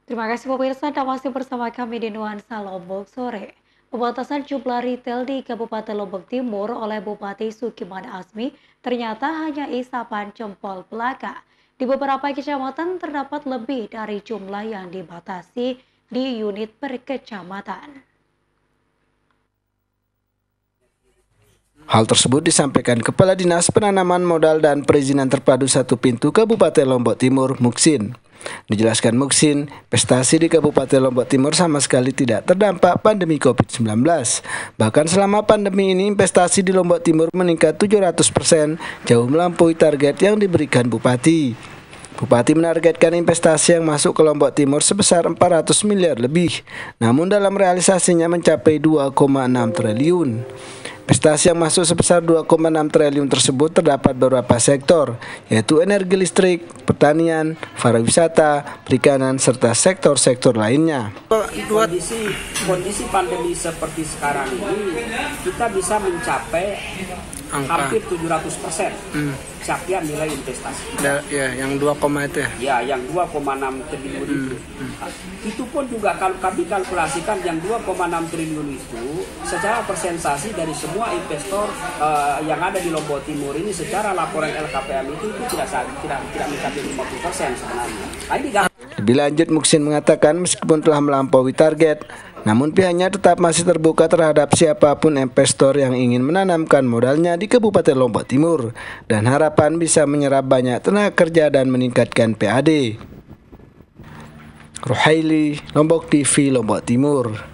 Terima kasih pemirsa, Anda masih bersama kami di Nuansa Lombok Sore. Pembatasan jumlah retail di Kabupaten Lombok Timur oleh Bupati Sukiman Asmi ternyata hanya isapan jempol belaka. Di beberapa kecamatan terdapat lebih dari jumlah yang dibatasi di unit per kecamatan. Hal tersebut disampaikan Kepala Dinas Penanaman Modal dan Perizinan Terpadu Satu Pintu Kabupaten Lombok Timur, Muksin. Dijelaskan Muksin, investasi di Kabupaten Lombok Timur sama sekali tidak terdampak pandemi COVID-19. Bahkan selama pandemi ini investasi di Lombok Timur meningkat 700%, jauh melampaui target yang diberikan Bupati. Bupati menargetkan investasi yang masuk ke Lombok Timur sebesar 400 miliar lebih, namun dalam realisasinya mencapai 2,6 triliun. Investasi yang masuk sebesar 2,6 triliun tersebut terdapat beberapa sektor, yaitu energi listrik, pertanian, pariwisata, perikanan, serta sektor-sektor lainnya. Kondisi pandemi seperti sekarang ini, kita bisa mencapai hampir 700% capaian nilai investasi. Ya, yang 2, itu ya? Ya, yang 2,6 triliun itu. Itu pun juga kalau kami kalkulasikan yang 2,6 triliun itu secara persentase dari semua investor yang ada di Lombok Timur ini secara laporan LKPM itu tidak mencapai 50% sebenarnya. Lebih lanjut, Muksin mengatakan meskipun telah melampaui target, namun pihaknya tetap masih terbuka terhadap siapapun investor yang ingin menanamkan modalnya di Kabupaten Lombok Timur dan harapan bisa menyerap banyak tenaga kerja dan meningkatkan PAD. Ruhaili, Lombok TV, Lombok Timur.